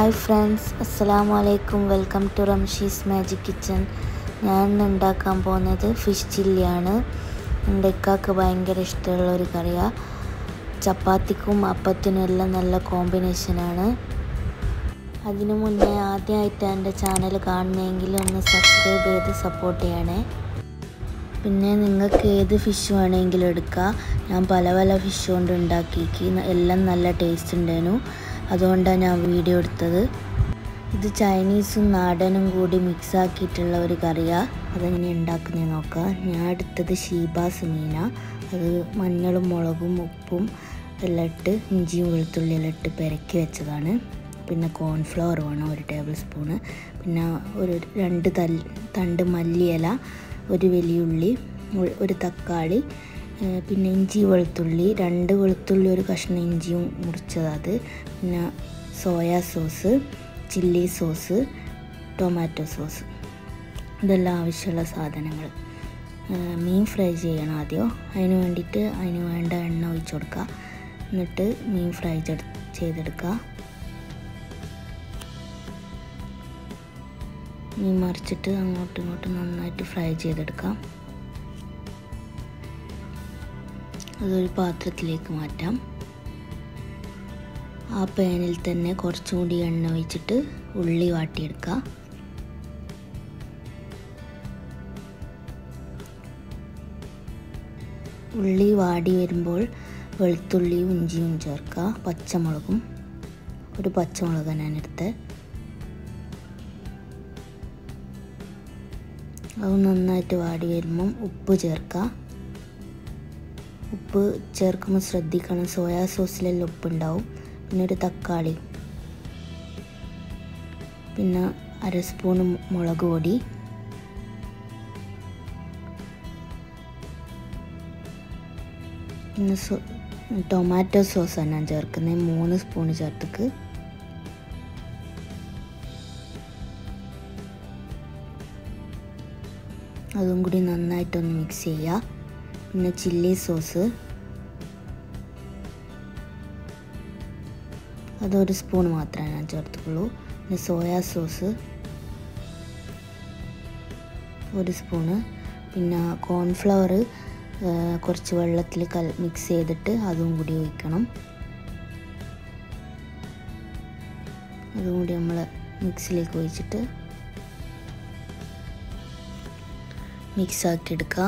Hi friends, Assalamu alaikum. Welcome to Ramshi's Magic Kitchen. ഞാൻ ഉണ്ടാക്കാൻ പോകുന്നത് ഫിഷ് ചില്ലിയാണ്. എൻ്റെ ഇക്കാക്ക് ഭയങ്കര ഇഷ്ടമുള്ള ഒരു കറിയാണ്. ചപ്പാത്തിക്കും അപ്പത്തിനും എല്ലാം നല്ല കോമ്പിനേഷനാണ്. അതിനു മുന്നേ ആദ്യമായിട്ട് എൻ്റെ ചാനൽ കാണുന്നെങ്കിൽ ഒന്ന് സബ്സ്ക്രൈബ് ചെയ്ത് സപ്പോർട്ട് ചെയ്യണേ. പിന്നെ നിങ്ങൾക്ക് ഏത് ഫിഷ് വേണമെങ്കിലും എടുക്കാം. ഞാൻ പല ഫിഷ് കൊണ്ട് ഉണ്ടാക്കി എല്ലാം നല്ല ടേസ്റ്റ് ഉണ്ടായിരുന്നു. അതുകൊണ്ടാണ് ഞാൻ വീഡിയോ എടുത്തത്. ഇത് ചൈനീസും നാടനും കൂടി മിക്സ് ആക്കിയിട്ടുള്ള ഒരു കറിയാണ്. അതെങ്ങനെ ഉണ്ടാക്കുന്നത് നോക്കാം. ഞാൻ എടുത്തത് ഷീബാസ് മീനാണ്. അത് മഞ്ഞളും മുളകും ഉപ്പും എല്ലാം ഇട്ട് ഇഞ്ചിയും വെളുത്തുള്ളി എല്ലാം ഇട്ട് പെരക്കി വെച്ചതാണ്. പിന്നെ കോൺഫ്ലവർ വേണം 1 ടേബിൾ സ്പൂണ്. പിന്നെ ഒരു 2 തണ്ട് മല്ലിയില, ഒരു വലിയ ഉള്ളി, ഒരു തക്കാളി, പിന്നെ ഇഞ്ചി വെളുത്തുള്ളി, 2 വെളുത്തുള്ളി, ഒരു കഷ്ണം ഇഞ്ചിയും മുറിച്ചത്, പിന്നെ soya sauce, chilli sauce, tomato sauce, ഇതെല്ലാം ആവശ്യമുള്ള സാധനങ്ങൾ. മീൻ ഫ്രൈ ചെയ്യണം ആദ്യം. അതിന് വേണ്ടിയിട്ട് അതിന് വേണ്ട എണ്ണ ഒഴിച്ച് കൊടുക്കുക. എന്നിട്ട് മീൻ ഫ്രൈ ചെയ്തെടുക്കുക. മീൻ മറിച്ചിട്ട് അങ്ങോട്ടും ഇങ്ങോട്ടും നന്നായിട്ട് ഫ്രൈ ചെയ്തെടുക്കാം. അതൊരു പാത്രത്തിലേക്ക് മാറ്റാം. ആ പാനിൽ തന്നെ കുറച്ചും കൂടി എണ്ണ ഒഴിച്ചിട്ട് ഉള്ളി വാട്ടിയെടുക്കുക. ഉള്ളി വാടി വരുമ്പോൾ വെളുത്തുള്ളിയും ഇഞ്ചിയും ചേർക്കുക. പച്ചമുളകും, ഒരു പച്ചമുളകാണ് ഞാനെടുത്തത്. അത് നന്നായിട്ട് വാടി വരുമ്പം ഉപ്പ് ചേർക്കുക. ഉപ്പ് ചേർക്കുമ്പോൾ ശ്രദ്ധിക്കണം, സോയാ സോസിലെല്ലാം ഉപ്പുണ്ടാവും. പിന്നെ ഒരു തക്കാളി, പിന്നെ 1 സ്പൂൺ മുളക് പൊടി, പിന്നെ ടൊമാറ്റോ സോസാണ് ഞാൻ ചേർക്കുന്നത്. 3 സ്പൂൺ ചേർത്തിക്ക്. അതും കൂടി നന്നായിട്ടൊന്ന് മിക്സ് ചെയ്യുക. പിന്നെ ചില്ലി സോസ്, അത് 1 സ്പൂൺ മാത്രമേ ഞാൻ ചേർത്തുള്ളൂ. പിന്നെ സോയാ സോസ് 1 സ്പൂണ്. പിന്നെ കോൺഫ്ലവർ കുറച്ച് വെള്ളത്തിൽ മിക്സ് ചെയ്തിട്ട് അതും കൂടി ഒഴിക്കണം. അതും കൂടി നമ്മൾ മിക്സിലേക്ക് ഒഴിച്ചിട്ട് മിക്സ് ആക്കി എടുക്കുക.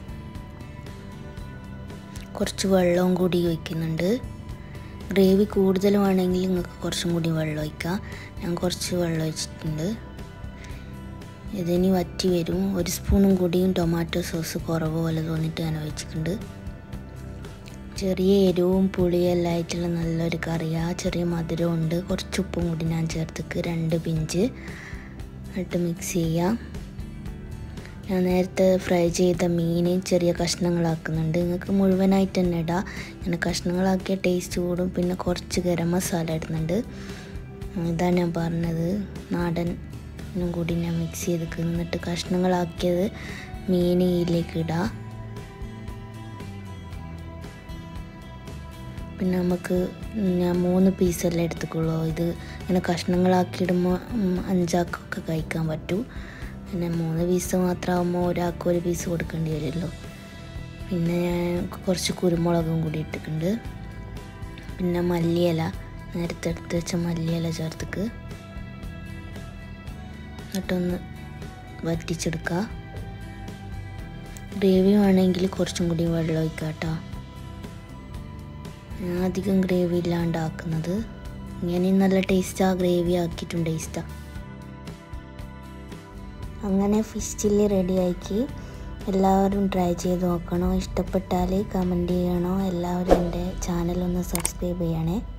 കുറച്ച് വെള്ളവും കൂടി ഒഴിക്കുന്നുണ്ട്. ഗ്രേവി കൂടുതൽ വേണമെങ്കിൽ നിങ്ങൾക്ക് കുറച്ചും കൂടി വെള്ളം ഒഴിക്കാം. ഞാൻ കുറച്ച് വെള്ളം ഒഴിച്ചിട്ടുണ്ട്. ഇതിനി വറ്റി വരും. 1 സ്പൂണും കൂടിയും ടൊമാറ്റോ സോസ് കുറവ് പോലെ തോന്നിയിട്ട് ഞാൻ ഒഴിച്ചിട്ടുണ്ട്. ചെറിയ എരിവും പുളിയെല്ലാം ആയിട്ടുള്ള നല്ലൊരു കറിയാണ്. ചെറിയ മധുരവും ഉണ്ട്. കുറച്ച് ഉപ്പും കൂടി ഞാൻ ചേർത്തിക്ക് 2 പിഞ്ച് ഇട്ട് മിക്സ് ചെയ്യാം. ഞാൻ നേരത്തെ ഫ്രൈ ചെയ്ത മീൻ ചെറിയ കഷ്ണങ്ങളാക്കുന്നുണ്ട്. നിങ്ങൾക്ക് മുഴുവനായിട്ട് തന്നെ ഇടാം. ഇങ്ങനെ കഷ്ണങ്ങളാക്കിയ ടേസ്റ്റ് കൂടും. പിന്നെ കുറച്ച് ഗരം മസാല ഇടുന്നുണ്ട്. ഇതാണ് ഞാൻ പറഞ്ഞത്. നാടനും കൂടി ഞാൻ മിക്സ് ചെയ്ത് എന്നിട്ട് കഷ്ണങ്ങളാക്കിയത് മീൻ ഇതിലേക്ക് ഇടാം. പിന്നെ നമുക്ക് ഞാൻ 3 പീസെല്ലാം എടുത്തുക്കുള്ളൂ. ഇത് ഇങ്ങനെ കഷ്ണങ്ങളാക്കി ഇടുമ്പോൾ 5 ആൾക്കൊക്കെ കഴിക്കാൻ പറ്റും. പിന്നെ 3 പീസ് മാത്രമാകുമ്പോൾ ഒരാൾക്ക് 1 പീസ് കൊടുക്കേണ്ടി വരുമല്ലോ. പിന്നെ ഞാൻ കുറച്ച് കുരുമുളകും കൂടി ഇട്ടിട്ടുണ്ട്. പിന്നെ മല്ലിയില, നേരത്തെ എടുത്ത് വെച്ച മല്ലിയില ചേർത്തിക്ക്. എന്നിട്ടൊന്ന് വറ്റിച്ചെടുക്കുക. ഗ്രേവി വേണമെങ്കിൽ കുറച്ചും കൂടി വെള്ളം ഒഴിക്കുക കേട്ടോ. ഞാൻ അധികം ഗ്രേവി ഇല്ലാണ്ടാക്കുന്നത്. ഇങ്ങനെ നല്ല ടേസ്റ്റാണ്. ഗ്രേവി ആക്കിയിട്ടും ടേസ്റ്റാണ്. അങ്ങനെ ഫിഷ് ചില്ലി റെഡിയാക്കി. എല്ലാവരും ട്രൈ ചെയ്ത് നോക്കണോ. ഇഷ്ടപ്പെട്ടാൽ കമൻറ്റ് ചെയ്യണോ. എല്ലാവരും എൻ്റെ ചാനലൊന്ന് സബ്സ്ക്രൈബ് ചെയ്യണേ.